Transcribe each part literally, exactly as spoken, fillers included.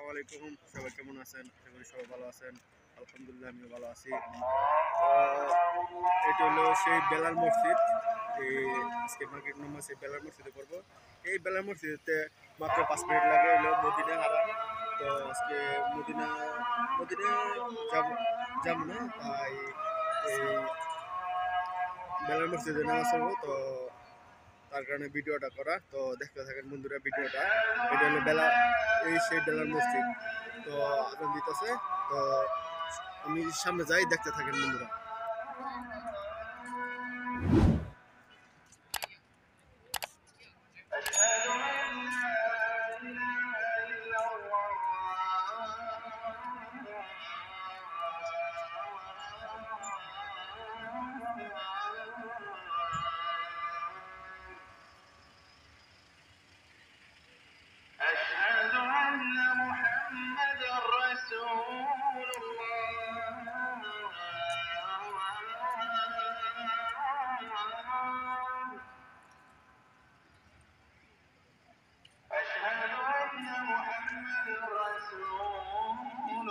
আলাইকুম, সবাই কেমন আছেন? আশা করি সবাই ভালো আছেন। আলহামদুলিল্লাহ আমিও ভালো আছি। এটা হলো সেই বেলাল মসজিদ। এই আজকে মার্কেট নাম্বার সেই বেলাল মসজিদে করবো। এই বেলাল মসজিদে মাত্র পাঁচ মিনিট লাগে হলো মদিনা হারাম। তো আজকে মদিনা মদিনা যাব যাব না, তাই এই বেলাল মসজিদে নামাজ পড়বো। তো তার কারণে ভিডিওটা করা। তো দেখতে থাকেন বন্ধুরা ভিডিওটা। এটা হলো বেলা এই সেই বেলাল মসজিদ। তো আগুন দিতেছে। তো আমি সামনে যাই, দেখতে থাকেন বন্ধুরা। أشهد أن محمد رسول الله أشهد أن محمد رسول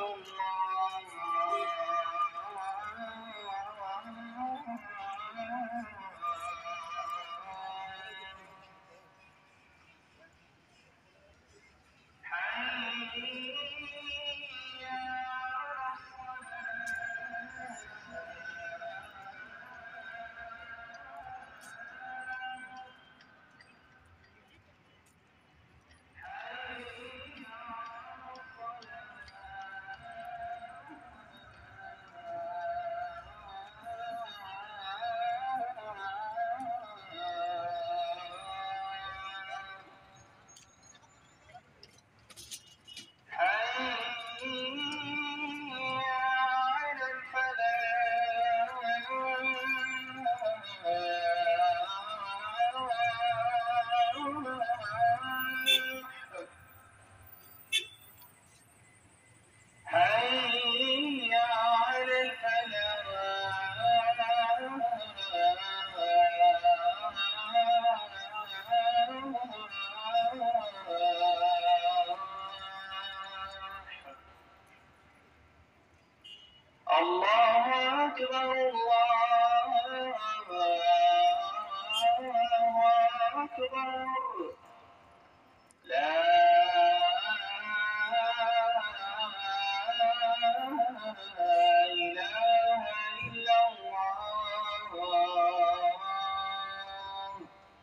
حي على الله أكبر الله أكبر لا إله إلا الله।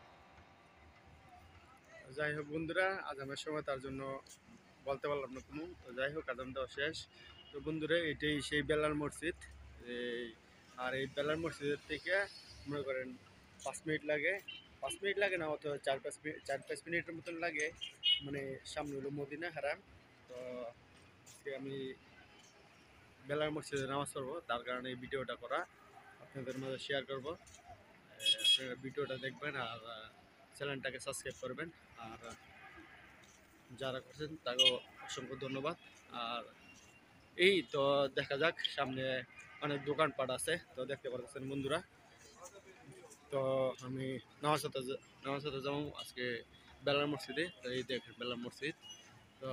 যাই হোক বন্ধুরা, আজানের সময় তার জন্য বলতে পারলাম না কোনো। তো যাই হোক, আজান দেওয়া শেষ। তো বন্ধুরা, এটাই সেই বেলাল মসজিদ। এই আর এই বেলাল মসজিদের থেকে মনে করেন পাঁচ মিনিট লাগে পাঁচ মিনিট লাগে না, অথবা চার পাঁচ মিনিট চার পাঁচ মিনিটের মতন লাগে। মানে সামনে হলো মদিনা হারাম। তো আজকে আমি বেলাল মসজিদে নামাজ পড়বো, তার কারণে এই ভিডিওটা করা, আপনাদের মাঝে শেয়ার করবো। আপনারা ভিডিওটা দেখবেন আর চ্যানেলটাকে সাবস্ক্রাইব করবেন। আর যারা করছেন তাকেও অসংখ্য ধন্যবাদ। আর এই তো দেখা যাক, সামনে অনেক দোকানপাট আছে, তো দেখতে পাচ্ছেন বন্ধুরা। তো আমি নামাজ সাথে নামাজ সাথে যাবো আজকে বেলাল মসজিদে। তো এই দেখেন বেলাল মসজিদ। তো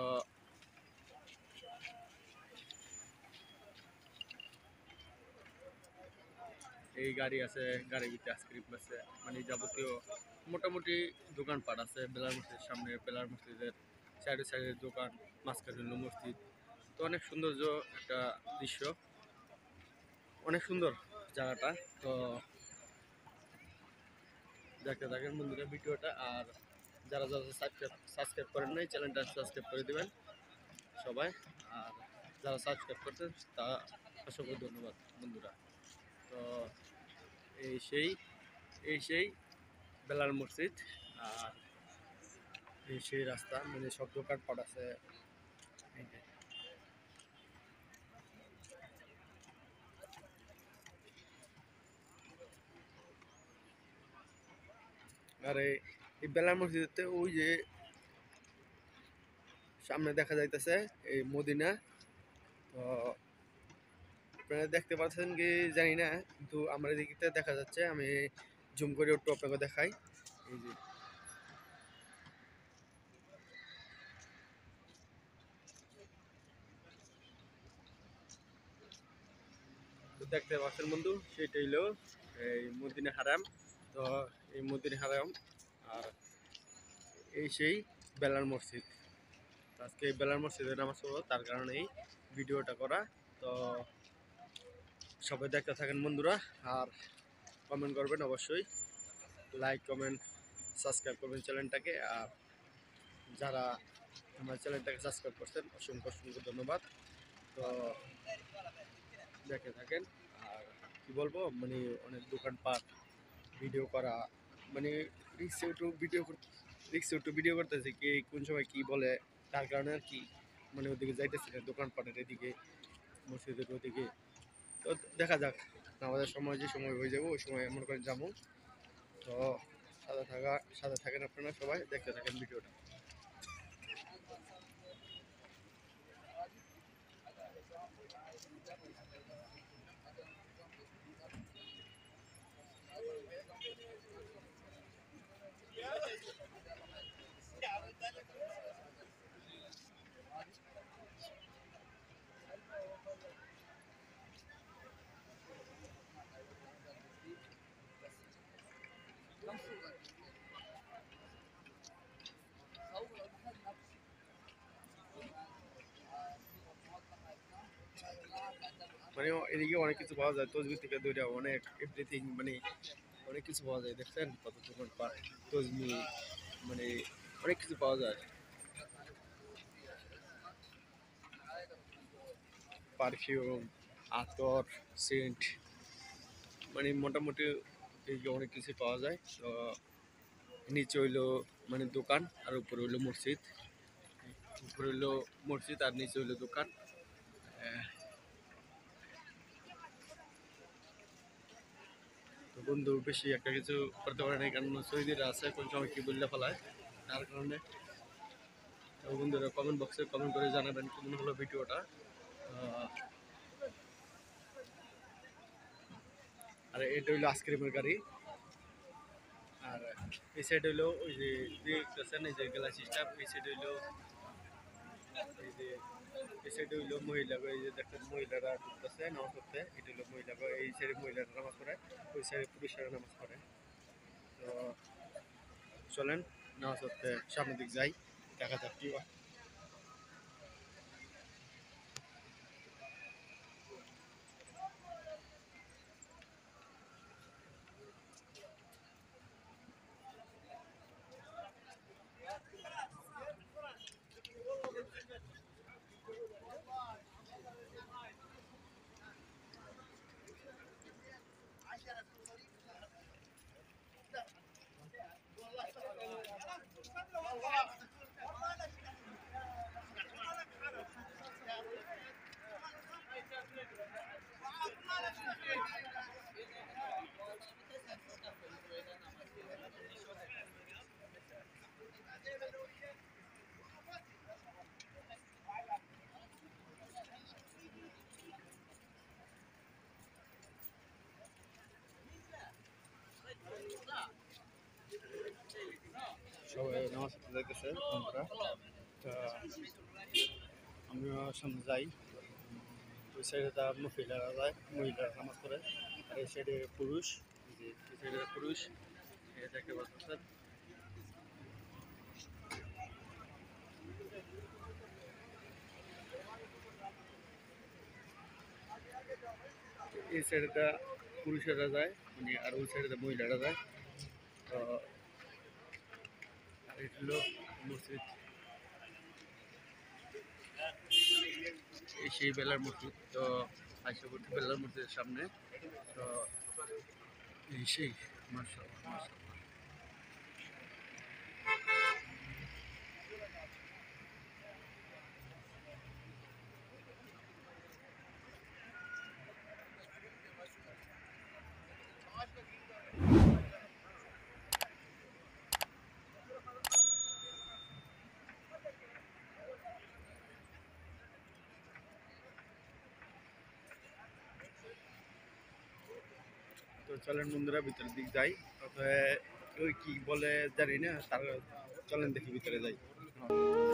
এই গাড়ি আছে, গাড়ির ভিতরে আইসক্রিম আছে, মানে যাবতীয় মোটামুটি দোকানপাট আছে বেলাল মসজিদের সামনে। বেলাল মসজিদের সাইডে সাইডের দোকান, মাঝখানে হলো মসজিদ। তো অনেক সৌন্দর্য একটা দৃশ্য, অনেক সুন্দর জায়গাটা। তো দেখতে থাকেন বন্ধুরা ভিডিওটা। আর যারা যারা সাবস্ক্রাইব সাবস্ক্রাইব করেন নাই, চ্যানেলটা সাবস্ক্রাইব করে দেবেন সবাই। আর যারা সাবস্ক্রাইব করছেন তা অসংখ্য ধন্যবাদ বন্ধুরা। তো এই সেই এই সেই বেলাল মসজিদ। আর এই সেই রাস্তা, মানে সব দোকানপাট আছে। এই যে আর এই বেলাল মসজিদে ওই যে সামনে দেখা যাইতেছে এই মদিনা। তো আপনারা দেখতে পাচ্ছেন কি জানি না, কিন্তু আমার এদিকে দেখা যাচ্ছে। আমি জুম করে একটু আপনাকে দেখাই। এই যে দেখতে পাচ্ছেন বন্ধু, সেটা হইলো এই মদিনা হারাম। তো এই মদিনা হারাম আর এই সেই বেলার মসজিদ। আজকে এই বেলার মসজিদে নামাজ পড়বো, তার কারণেই ভিডিওটা করা। তো সবাই দেখতে থাকেন বন্ধুরা, আর কমেন্ট করবেন অবশ্যই, লাইক কমেন্ট সাবস্ক্রাইব করবেন চ্যানেলটাকে। আর যারা আমার চ্যানেলটাকে সাবস্ক্রাইব করছেন অসংখ্য অসংখ্য ধন্যবাদ। তো দেখে থাকেন। আর কি বলবো, মানে অনেক দোকানপাট ভিডিও করা, মানে রিক্সে একটু ভিডিও রিক্সে একটু ভিডিও করতেছে, কি কোন সময় কি বলে, তার কারণে আর কি মানে ওদিকে যাইতেছি না, দোকানপাটের এদিকে মসজিদের ওদিকে। তো দেখা যাক, আমাদের সময় যে সময় হয়ে যাবো ওই সময় মনে করে যাবো। তো সাথে থাকা সাথে থাকেন আপনারা, সবাই দেখতে থাকেন ভিডিওটা। মানে এদিকে অনেক কিছু পাওয়া যায়, তসবি থেকে ধরে অনেক এভরিথিং, মানে অনেক কিছু পাওয়া যায়। দেখছেন কত দোকানপাট, তসবি, মানে অনেক কিছু পাওয়া যায়। পারফিউম, আতর, সেন্ট, মানে মোটামুটি এদিকে অনেক কিছু পাওয়া যায়। তো নিচে হইলো মানে দোকান, আর উপরে হইলো মসজিদ। উপরে হইলো মসজিদ আর নিচে হইলো দোকান। আহ, তো বন্ধু বেশি একটা কিছু করতে পারে না, কারণ সৌদিরা আছে কোন সময় কি বললে ফেলায়, তার কারণে। তো বন্ধুরা কমেন্ট বক্সে কমেন্ট করে জানাবেন কেমন হলো ভিডিওটা। আহ, আর এটা হইলো আইসক্রিমের গাড়ি। আর এই সাইড হইলো ওই যে দেখতেছেন এই যে গ্লাস স্টাফ, এই সাইড হইলো এই যে এই সাইড হইলো মহিলা, এই যে দেখেন মহিলারা ঢুকতেছে নামাজ পড়তে, এটা হইলো মহিলা, এই সাইডে মহিলারা নামাজ পড়ে, ওই সাইডে পুরুষেরা নামাজ পড়ে। তো চলেন নামাজ পড়তে সামনের দিক যাই, দেখা যাক কি হয়। সবাই নামাজ পড়তে যাইতেছে বন্ধুরা। তা আমিও সামনে যাই। ওই সাইডে তার মহিলারা যায়, মহিলারা নামাজ পড়ে, আর এই সাইডে পুরুষ, এই যে এই সাইডে পুরুষ, এই দেখতে পাচ্ছেন। এই সাইডেটা পুরুষেরা যায়, মানে আর ওই সাইডে মহিলারা যায়। তো আর এটা হলো মসজিদ, এই সেই বেলার মসজিদ। তো আইসা করতে বেলার মসজিদের সামনে। তো এই সেই মাশাআল্লাহ মাশাআল্লাহ। তো চলেন বন্ধুরা ভিতরের দিক যাই। তবে ওই কি বলে জানি না, তার চলেন দেখি ভিতরে যাই।